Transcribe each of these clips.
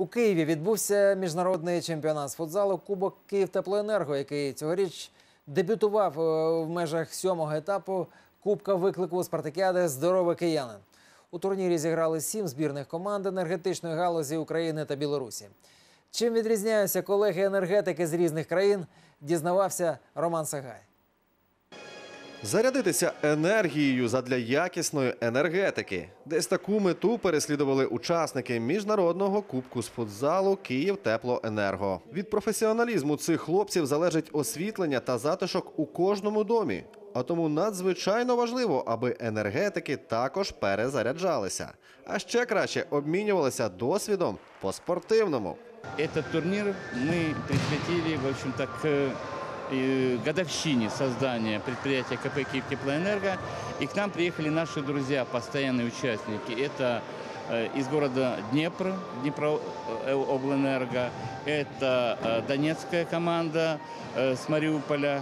У Києві відбувся міжнародний чемпіонат з футзалу «Кубок Київтеплоенерго», який цьогоріч дебютував в межах 7-го етапу Кубка виклику спартакіади «Здоровий киянин». У турнірі зіграли 7 збірних команд енергетичної галузі України та Білорусі. Чим відрізняються колеги-енергетики з різних країн, дізнавався Роман Сагай. Зарядитися енергією задля якісної енергетики. Десь таку мету переслідували учасники міжнародного кубку з футзалу «Київтеплоенерго». Від професіоналізму цих хлопців залежить освітлення та затишок у кожному домі. А тому надзвичайно важливо, аби енергетики також перезаряджалися. А ще краще обмінювалися досвідом по-спортивному. Этот турнир мы присвятили, в общем-то, к годовщине создания предприятия КП «Киевтеплоэнерго». И к нам приехали наши друзья, постоянные участники. Это из города Днепр, Днепрооблэнерго. Это донецкая команда с Мариуполя.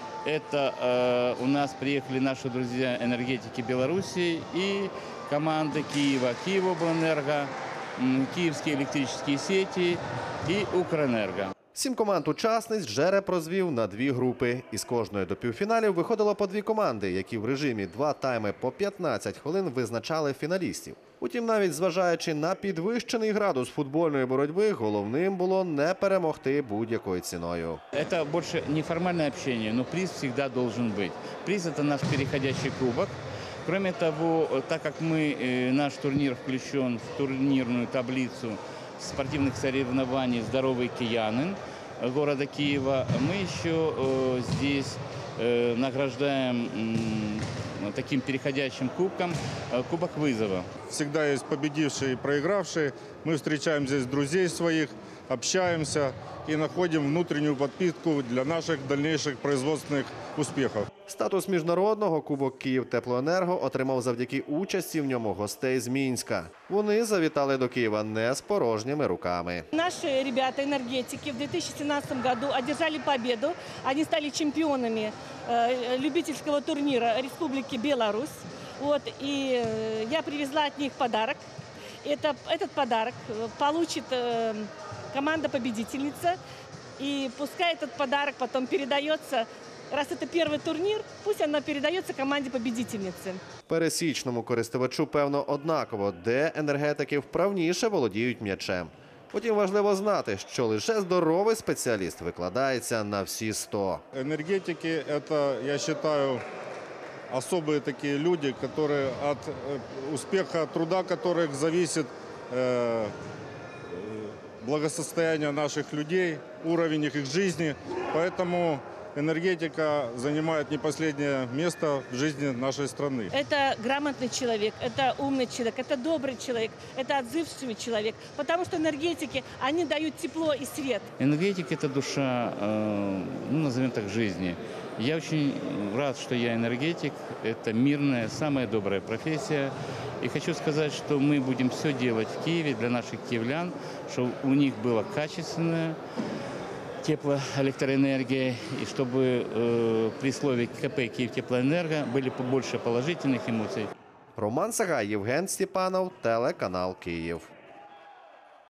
Это у нас приехали наши друзья энергетики Беларуси и команды Киева, Киевоблэнерго, Киевские электрические сети и Укрэнерго. 7 команд-учасниць жереб розвів на 2 групи. Із кожної до півфіналів виходило по 2 команди, які в режимі 2 тайми по 15 хвилин визначали фіналістів. Утім, навіть зважаючи на підвищений градус футбольної боротьби, головним було не перемогти будь-якою ціною. Это больше неформальное общение, но приз всегда должен быть. Приз – это наш переходящий кубок. Кроме того, так как наш турнир включен в турнирную таблицу спортивных соревнований «Здоровый киянин» города Киева, мы еще здесь награждаем таким переходящим кубком Кубок вызова. Всегда есть победившие и проигравшие. Мы встречаем здесь друзей своих, общаемся и находим внутреннюю подпитку для наших дальнейших производственных успехов. Статус міжнародного Кубок Київтеплоенерго отримав завдяки участі в ньому гостей з Мінська. Вони завітали до Києва не з порожніми руками. Наши ребята-энергетики в 2017 году одержали победу. Они стали чемпионами любительского турнира Республики Беларусь. И я привезла от них подарок. Этот подарок получит команда-победительница. И пускай этот подарок потом передается, раз это первый турнир, пусть она передается команде-победительнице. Пересічному користувачу, певно, однаково, де енергетики вправніше володіють м'ячем. Потім важливо знати, що лише здоровий спеціаліст викладається на всі 100. Энергетики – это, я считаю, особые такие люди, которые от успеха труда которых зависит благосостояние наших людей, уровень их жизни. Поэтому энергетика занимает не последнее место в жизни нашей страны. Это грамотный человек, это умный человек, это добрый человек, это отзывчивый человек. Потому что энергетики, они дают тепло и свет. Энергетик – это душа, назовем так, жизни. Я очень рад, что я энергетик. Это мирная, самая добрая профессия. И хочу сказать, что мы будем все делать в Киеве для наших киевлян, чтобы у них была качественная теплоэлектроэнергия, и чтобы при слове КП «Киевтеплоэнерго» были побольше положительных эмоций. Роман Сагай, Євген Степанов, телеканал Київ.